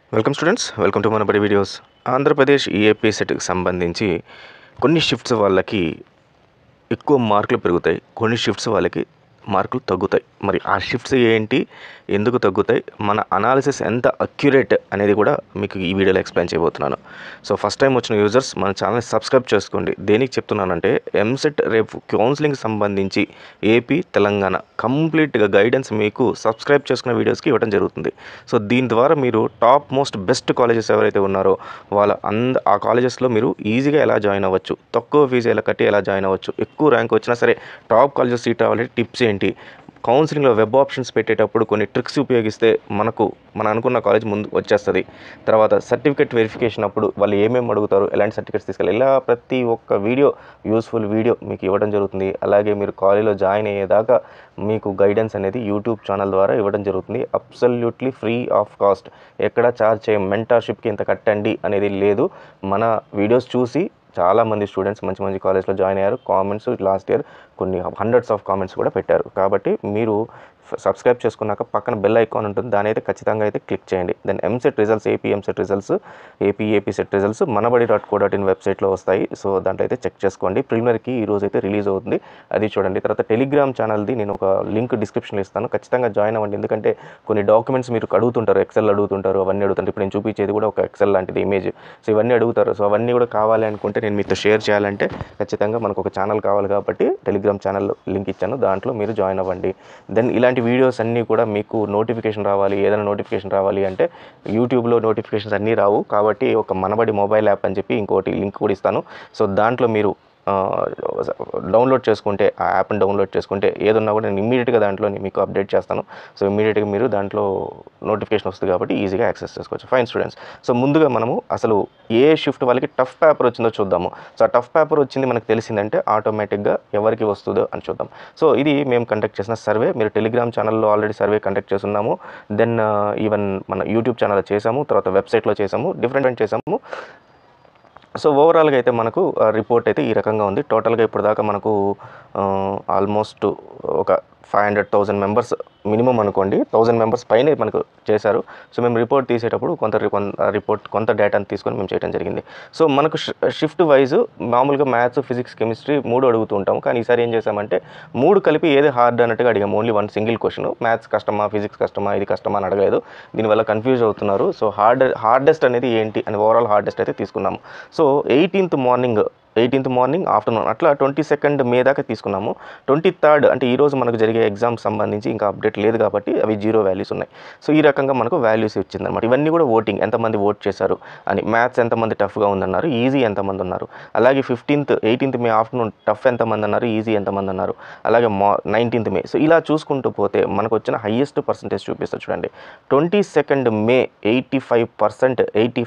Welcome students, welcome to మన బడి videos. Andhra Pradesh EAP సెట్కి సంబంధించి కొన్ని షిఫ్ట్స్ వాళ్ళకి ఎక్కువ మార్కులు పెరుగుతాయి, కొన్ని షిఫ్ట్స్ వాళ్ళకి మార్కులు తగ్గుతాయి. మరి ఆ షిఫ్ట్స్ ఏంటి, ఎందుకు తగ్గుతాయి, మన అనాలిసిస్ ఎంత అక్యురేట్ అనేది కూడా మీకు ఈ వీడియోలో ఎక్స్ప్లెయిన్ చేయబోతున్నాను. సో ఫస్ట్ టైం వచ్చిన యూజర్స్ మన ఛానల్ని సబ్స్క్రైబ్ చేసుకోండి. దేనికి చెప్తున్నానంటే ఎంసెట్ రేపు కౌన్సిలింగ్ సంబంధించి ఏపీ తెలంగాణ కంప్లీట్గా గైడెన్స్ మీకు సబ్స్క్రైబ్ చేసుకున్న వీడియోస్కి ఇవ్వడం జరుగుతుంది. సో దీని ద్వారా మీరు టాప్ మోస్ట్ బెస్ట్ కాలేజెస్ ఎవరైతే ఉన్నారో ఆ కాలేజెస్లో మీరు ఈజీగా ఎలా జాయిన్ అవ్వచ్చు, తక్కువ ఫీజు ఎలా కట్టి ఎలా జాయిన్ అవ్వచ్చు, ఎక్కువ ర్యాంక్ వచ్చినా సరే టాప్ కాలేజెస్ సీట్ రావాలంటే టిప్స్ ఏంటి, కౌన్సిలింగ్లో వెబ్ ఆప్షన్స్ పెట్టేటప్పుడు కొన్ని ట్రిక్స్ ఉపయోగిస్తే మన అనుకున్న కాలేజ్ ముందు వచ్చేస్తుంది. తర్వాత సర్టిఫికేట్ వెరిఫికేషన్ అప్పుడు వాళ్ళు ఏమేమి అడుగుతారు, ఎలాంటి సర్టిఫికేట్స్ తీసుకెళ్ళాలి, ఇలా ప్రతి ఒక్క వీడియో యూస్ఫుల్ వీడియో మీకు ఇవ్వడం జరుగుతుంది. అలాగే మీరు కాలేజ్లో జాయిన్ అయ్యేదాకా మీకు గైడెన్స్ అనేది యూట్యూబ్ ఛానల్ ద్వారా ఇవ్వడం జరుగుతుంది. అబ్సల్యూట్లీ ఫ్రీ ఆఫ్ కాస్ట్, ఎక్కడ ఛార్జ్ చేయం. మెంటర్షిప్కి ఇంత కట్టండి అనేది లేదు. మన వీడియోస్ చూసి చాలామంది స్టూడెంట్స్ మంచి మంచి కాలేజ్లో జాయిన్ అయ్యారు. కామెంట్స్ లాస్ట్ ఇయర్ కొన్ని హండ్రెడ్స్ ఆఫ్ కామెంట్స్ కూడా పెట్టారు. కాబట్టి మీరు సబ్స్క్రైబ్ చేసుకున్నాక పక్కన బెల్ ఐకాన్ ఉంటుంది, దాని అయితే ఖచ్చితంగా అయితే క్లిక్ చేయండి. Then EAMCET results, EAMCET results, AP CET results manabadi.co.in వెబ్సైట్లో వస్తాయి. సో దాంట్లో అయితే చెక్ చేసుకోండి. ప్రిలిమినరీకి ఈరోజు అయితే రిలీజ్ అవుతుంది, అది చూడండి. తర్వాత టెలిగ్రామ్ ఛానల్ది నేను ఒక లింక్ డిస్క్రిప్షన్లో ఇస్తాను, ఖచ్చితంగా జాయిన్ అవ్వండి. ఎందుకంటే కొన్ని డాక్యుమెంట్స్ మీరు అడుగుతుంటారు, ఎక్సెల్ అడుగుతుంటారు, అవన్నీ అడుగుతుంటారు. ఇప్పుడు నేను చూపించేది కూడా ఒక ఎక్సెల్ లాంటిది ఇమేజ్. సో ఇవన్నీ అడుగుతారు. సో అవన్నీ కూడా కావాలి అనుకుంటే నేను మీతో షేర్ చేయాలంటే ఖచ్చితంగా మనకు ఒక ఛానల్ కావాలి. కాబట్టి టెలిగ్రామ్ ఛానల్ లింక్ ఇచ్చాను, దాంట్లో మీరు జాయిన్ అవ్వండి. దెన్ ఇలాంటి వీడియోస్ అన్నీ కూడా మీకు నోటిఫికేషన్ రావాలి, ఏదైనా నోటిఫికేషన్ రావాలి అంటే యూట్యూబ్లో నోటిఫికేషన్స్ అన్నీ రావు. కాబట్టి ఒక మనబడి మొబైల్ యాప్ అని చెప్పి ఇంకోటి లింక్ కూడా ఇస్తాను. సో దాంట్లో మీరు డౌన్లోడ్ చేసుకుంటే, ఆ యాప్ని డౌన్లోడ్ చేసుకుంటే ఏదన్నా కూడా నేను ఇమ్మీడియట్గా దాంట్లో మీకు అప్డేట్ చేస్తాను. సో ఇమ్మీడియట్గా మీరు దాంట్లో నోటిఫికేషన్ వస్తుంది కాబట్టి ఈజీగా యాక్సెస్ చేసుకోవచ్చు. ఫైన్ స్టూడెంట్స్, సో ముందుగా మనము అసలు ఏ షిఫ్ట్ వాళ్ళకి టఫ్ పేపర్ వచ్చిందో చూద్దాము. సో ఆ టఫ్ పేపర్ వచ్చింది మనకు తెలిసిందంటే ఆటోమేటిక్గా ఎవరికి వస్తుందో అని చూద్దాం. సో ఇది మేము కండక్ట్ చేసిన సర్వే. మీరు టెలిగ్రామ్ ఛానల్లో ఆల్రెడీ సర్వే కండక్ట్ చేస్తున్నాము. దెన్ ఈవెన్ మన యూట్యూబ్ ఛానల్లో చేసాము, తర్వాత వెబ్సైట్లో చేసాము, డిఫరెంట్ చేసాము. సో ఓవరాల్గా అయితే మనకు రిపోర్ట్ అయితే ఈ రకంగా ఉంది. టోటల్గా ఇప్పటిదాకా మనకు ఆల్మోస్ట్ ఒక 500,000 మెంబర్స్ మినిమం అనుకోండి, 1000 మెంబర్స్ పైనే మనకు చేశారు. సో మేము రిపోర్ట్ తీసేటప్పుడు కొంత డేటాను తీసుకొని మేము చేయడం జరిగింది. సో మనకు షిఫ్ట్ వైజ్ మామూలుగా మ్యాథ్స్, ఫిజిక్స్, కెమిస్ట్రీ 3 అడుగుతూ ఉంటాము. కానీ ఈసారి ఏం చేసామంటే 3 కలిపి ఏది హార్డ్ అన్నట్టుగా అడిగాము. Only 1 single question. మ్యాథ్స్ కష్టమా, ఫిజిక్స్ కష్టమా, ఇది కష్టమా అని అడగలేదు. దీనివల్ల కన్ఫ్యూజ్ అవుతున్నారు. సో హార్డెస్ట్ అనేది ఏంటి అని ఓవరాల్ హార్డెస్ట్ అయితే తీసుకున్నాము. సో 18th మార్నింగ్ ఆఫ్టర్నూన్ అట్లా 22nd మే దాకా తీసుకున్నాము. 23rd అంటే ఈరోజు మనకు జరిగే ఎగ్జామ్ సంబంధించి ఇంకా అప్డేట్ లేదు కాబట్టి అవి 0 వాల్యూస్ ఉన్నాయి. సో ఈ రకంగా మనకు వాల్యూస్ ఇచ్చిందనమాట. ఇవన్నీ కూడా ఓటింగ్, ఎంతమంది ఓట్ చేశారు అని. మ్యాథ్స్ ఎంతమంది టఫ్గా ఉందన్నారు, ఈజీ ఎంతమంది ఉన్నారు, అలాగే 18th మే ఆఫ్టర్నూన్ టఫ్ ఎంతమంది అన్నారు, ఈజీ ఎంతమంది అన్నారు, అలాగే 19th మే. సో ఇలా చూసుకుంటూ పోతే మనకు వచ్చిన హైయెస్ట్ పర్సంటేజ్ చూపిస్తారు చూడండి. 22nd మే 85%,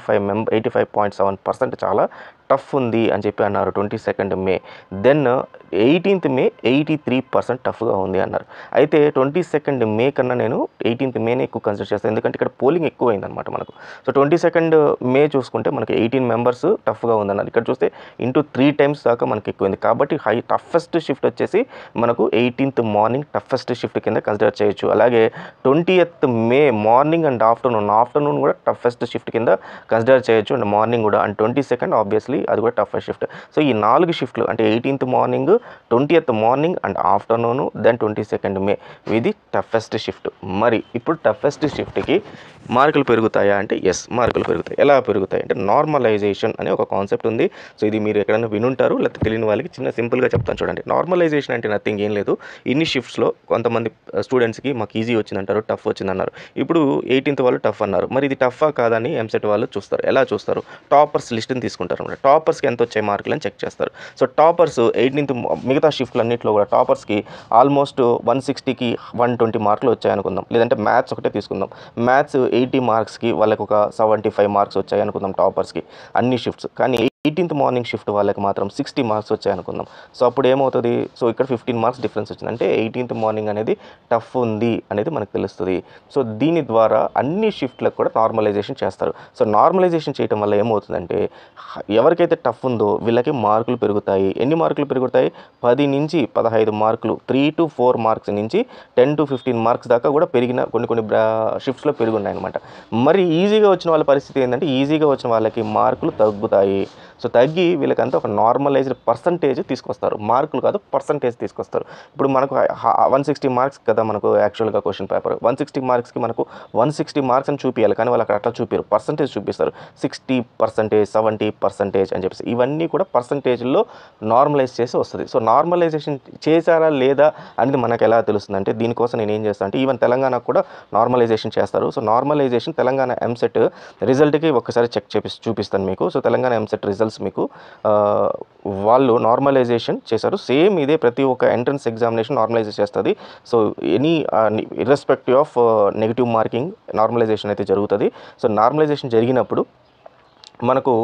85.7% చాలా టఫ్ ఉంది అని చెప్పి అన్నారు 22nd మే. దెన్ 18th మే 83% టఫ్గా ఉంది అన్నారు. అయితే 22nd మే కన్నా నేను 18th మేనే ఎక్కువ కన్సిడర్ చేస్తాను, ఎందుకంటే ఇక్కడ పోలింగ్ ఎక్కువ అయిందనమాట మనకు. సో 22nd మే చూసుకుంటే మనకి 18 మెంబర్స్ టఫ్గా ఉందన్నారు. ఇక్కడ చూస్తే 3 times దాకా మనకి ఎక్కువైంది. కాబట్టి టఫెస్ట్ షిఫ్ట్ వచ్చేసి మనకు 18th మార్నింగ్ టఫెస్ట్ షిఫ్ట్ కింద కన్సిడర్ చేయొచ్చు. అలాగే 20th May morning and afternoon కూడా టఫెస్ట్ షిఫ్ట్ కింద కన్సిడర్ చేయొచ్చు. అండ్ మార్నింగ్ కూడా. అండ్ 22nd ఆబ్వియస్లీ అది కూడా టఫెస్ట్ షిఫ్ట్. సో ఈ 4 షిఫ్ట్లు అంటే 18th morning, 20th morning and afternoon, then 22nd May, ఇది టఫెస్ట్ షిఫ్ట్. మరి ఇప్పుడు టఫెస్ట్ షిఫ్ట్కి మార్కులు పెరుగుతాయా అంటే ఎస్, మార్కులు పెరుగుతాయి. ఎలా పెరుగుతాయి అంటే నార్మలైజేషన్ అనే ఒక కాన్సెప్ట్ ఉంది. సో ఇది మీరు ఎక్కడైనా వినుంటారు, లేకపోతే తెలియని వాళ్ళకి సింపుల్గా చెప్తాను చూడండి. నార్మలైజేషన్ అంటే నథింగ్, ఏం లేదు. ఇన్ని షిఫ్ట్స్లో కొంతమంది స్టూడెంట్స్కి మాకు ఈజీ వచ్చిందంటారు, టఫ్ వచ్చిందన్నారు. ఇప్పుడు 18th వాళ్ళు టఫ్ అన్నారు. మరి ఇది టఫా కాదని ఎంసెట్ వాళ్ళు చూస్తారు. ఎలా చూస్తారు? టాపర్స్ లిస్ట్ని తీసుకుంటారు అన్నమాట. టాపర్స్కి ఎంత వచ్చాయి మార్కులు అని చెక్ చేస్తారు. సో టాపర్స్ 18th మిగతా షిఫ్ట్లు అన్నింటిలో కూడా టాపర్స్కి ఆల్మోస్ట్ 160కి 120 మార్కులు వచ్చాయి అనుకుందాం. లేదంటే మ్యాథ్స్ ఒకటే తీసుకుందాం. మ్యాథ్స్ 80 మార్క్స్కి వాళ్ళకి ఒక 75 మార్క్స్ వచ్చాయి అనుకుందాం టాపర్స్కి, అన్ని షిఫ్ట్స్. కానీ 18th మార్నింగ్ షిఫ్ట్ వాళ్ళకి మాత్రం 60 మార్క్స్ వచ్చాయనుకుందాం. సో అప్పుడు ఏమవుతుంది, సో ఇక్కడ 15 మార్క్స్ డిఫరెన్స్ వచ్చింది. అంటే 18th మార్నింగ్ అనేది టఫ్ ఉంది అనేది మనకు తెలుస్తుంది. సో దీని ద్వారా అన్ని షిఫ్ట్లకు కూడా నార్మలైజేషన్ చేస్తారు. సో నార్మలైజేషన్ చేయడం వల్ల ఏమవుతుందంటే ఎవరికైతే టఫ్ ఉందో వీళ్ళకి మార్కులు పెరుగుతాయి. ఎన్ని మార్కులు పెరుగుతాయి? 10 నుంచి 15 మార్కులు, 3 to 4 మార్క్స్ నుంచి 10 to 15 మార్క్స్ దాకా కూడా పెరిగిన కొన్ని షిఫ్ట్స్లో పెరుగున్నాయి అనమాట. మరి ఈజీగా వచ్చిన వాళ్ళ పరిస్థితి ఏంటంటే ఈజీగా వచ్చిన వాళ్ళకి మార్కులు తగ్గుతాయి. సో తగ్గి వీళ్ళకంతా ఒక నార్మలైజ్డ్ పర్సంటేజ్ తీసుకొస్తారు. మార్కులు కాదు, పర్సంటేజ్ తీసుకొస్తారు. ఇప్పుడు మనకు 160 మార్క్స్ కదా మనకు యాక్చువల్గా క్వశ్చన్ పేపర్. 160 మార్క్స్కి మనకు 160 మార్క్స్ అని చూపించాలి, కానీ వాళ్ళు అక్కడ అట్లా చూపారు, పర్సంటేజ్ చూపిస్తారు. 60%, 70% అని చెప్పేసి ఇవన్నీ కూడా పర్సంటేజ్లో నార్మలైజ్ చేసి వస్తుంది. సో నార్మలైజేషన్ చేశారా లేదా అనేది మనకు ఎలా తెలుస్తుందంటే దీనికోసం నేను ఏం చేస్తాను అంటే ఈవెన్ తెలంగాణకు కూడా నార్మలైజేషన్ చేస్తారు. సో నార్మలైజేషన్ తెలంగాణ ఎంసెట్ రిజల్ట్కి ఒకసారి చెక్ చూపిస్తాను మీకు. సో తెలంగాణ ఎంసెట్ రిజల్ట్స్ మీకు వాళ్ళు నార్మలైజేషన్ చేశారు. సేమ్ ఇదే ప్రతి ఒక్క ఎంట్రన్స్ ఎగ్జామినేషన్ నార్మలైజ్ చేస్తుంది. So any irrespective of negative marking normalisation అయితే జరుగుతుంది. సో నార్మలైజేషన్ జరిగినప్పుడు మనకు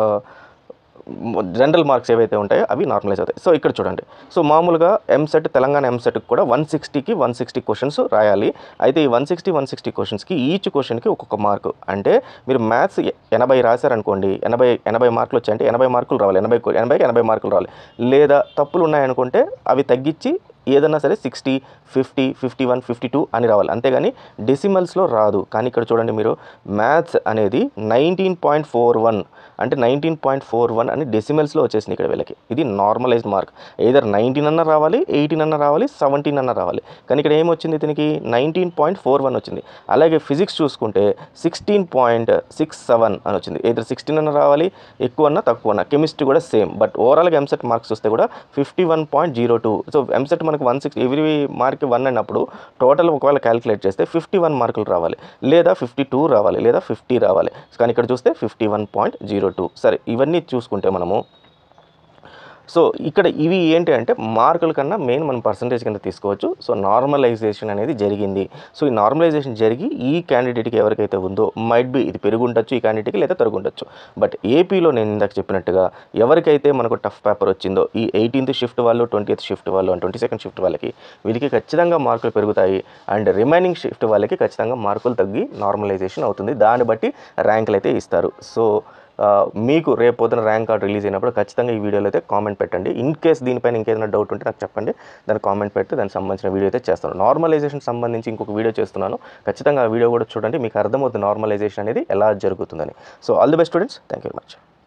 జనరల్ మార్క్స్ ఏవైతే ఉంటాయో అవి నార్మలైజ్ అవుతాయి. సో ఇక్కడ చూడండి, సో మామూలుగా ఎంసెట్ తెలంగాణ ఎంసెట్కి కూడా 160కి 160 క్వశ్చన్స్ రాయాలి. అయితే ఈ 160 క్వశ్చన్స్కి ఈచ్ క్వశ్చన్కి ఒక్కొక్క మార్కు. అంటే మీరు మ్యాథ్స్ 80 రాశారనుకోండి, 80 మార్కులు వచ్చాయంటే 80 మార్కులు రావాలి, 80 మార్కులు రావాలి. లేదా తప్పులు ఉన్నాయనుకుంటే అవి తగ్గించి ఏదన్నా సరే 60, 50, 51, 52 అని రావాలి, అంతేగాని డెసిమల్స్లో రాదు. కానీ ఇక్కడ చూడండి మీరు మ్యాథ్స్ అనేది 19.41 అంటే 19.41 అని డెసిమల్స్లో వచ్చేసింది ఇక్కడ వీళ్ళకి. ఇది నార్మలైజ్డ్ మార్క్. ఎయిదర్ 19 అన్న రావాలి, 18 అన్న రావాలి, 17 అన్న రావాలి. కానీ ఇక్కడ ఏమొచ్చింది దీనికి 19.41 వచ్చింది. అలాగే ఫిజిక్స్ చూసుకుంటే 16.67 అని వచ్చింది. ఎయిదర్ 16 అన్న రావాలి, ఎక్కువ అన్న తక్కువ అన్న. కెమిస్ట్రీ కూడా సేమ్. బట్ ఓవరాల్గా ఎంసెట్ మార్క్స్ చూస్తే కూడా 51.02. సో ఎంసెట్ మనకు 160 ఎవ్రీ మార్క్ 1 అన్నప్పుడు టోటల్ ఒకవేళ క్యాలిక్యులేట్ చేస్తే 51 మార్కులు రావాలి, లేదా 52 రావాలి, లేదా 50 రావాలి. కానీ ఇక్కడ చూస్తే 51.02. సరే, ఇవన్నీ చూసుకుంటే మనము సో ఇక్కడ ఇవి ఏంటి అంటే మార్కుల కన్నా మెయిన్ మనం పర్సంటేజ్ కింద తీసుకోవచ్చు. సో నార్మలైజేషన్ అనేది జరిగింది. సో ఈ నార్మలైజేషన్ జరిగి ఈ క్యాండిడేట్కి ఎవరికైతే ఉందో మైట్ బి ఇది పెరుగుండొచ్చు ఈ క్యాండిడేట్కి, లేదా తరుగుండొచ్చు. బట్ ఏపీలో నేను ఇందాక చెప్పినట్టుగా ఎవరికైతే మనకు టఫ్ పేపర్ వచ్చిందో ఈ 18th షిఫ్ట్ వాళ్ళు, 20th షిఫ్ట్ వాళ్ళు, 22nd షిఫ్ట్ వాళ్ళకి వీళ్ళకి ఖచ్చితంగా మార్కులు పెరుగుతాయి. అండ్ రిమైనింగ్ షిఫ్ట్ వాళ్ళకి ఖచ్చితంగా మార్కులు తగ్గి నార్మలైజేషన్ అవుతుంది. దాన్ని బట్టి ర్యాంకులు అయితే ఇస్తారు. సో మీకు రేపు పొద్దున ర్యాంక్ కార్డ్ రిలీజ్ అయినప్పుడు ఖచ్చితంగా ఈ వీడియోలో అయితే కామెంట్ పెట్టండి. ఇన్ కేస్ దీనిపైన ఇంకేదైనా డౌట్ ఉంటే నాకు చెప్పండి, దాన్ని కామెంట్ పెడితే దానికి సంబంధించిన వీడియో అయితే చేస్తాను. నార్మలైజేషన్ సంబంధించి ఇంకొక వీడియో చేస్తున్నాను, ఖచ్చితంగా ఆ వీడియో కూడా చూడండి, మీకు అర్థమవుతుంది నార్మలైజేషన్ అనేది ఎలా జరుగుతుందని. So all the best students, thank you very much.